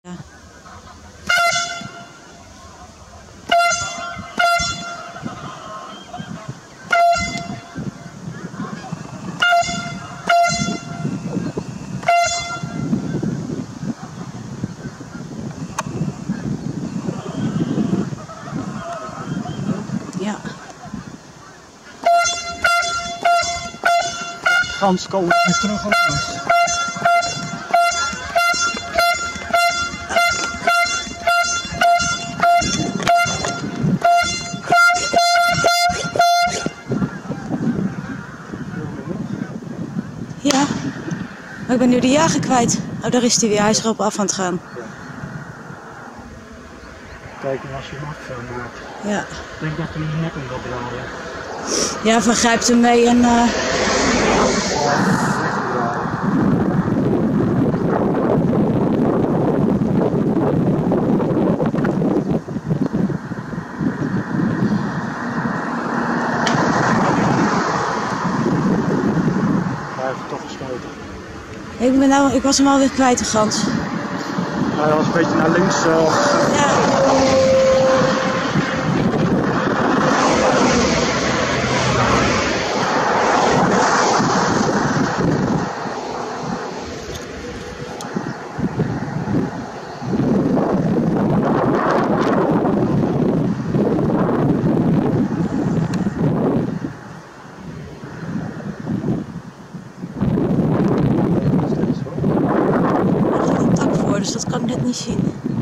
Ja. Ja. Gans komen weer terug op ons. Ja, maar ik ben nu de jager kwijt. Oh, daar is hij weer. Hij is erop af aan het gaan. Kijken als je mag veel maakt. Ja. Ik denk dat hij een nek om wil draaien. Ja, Van grijpt hem mee en... Hij heeft toch geschoten. Ik was hem alweer kwijt, de gans. Hij was een beetje naar links. Ja. Er zit een tak voor, dus dat kan ik net niet zien.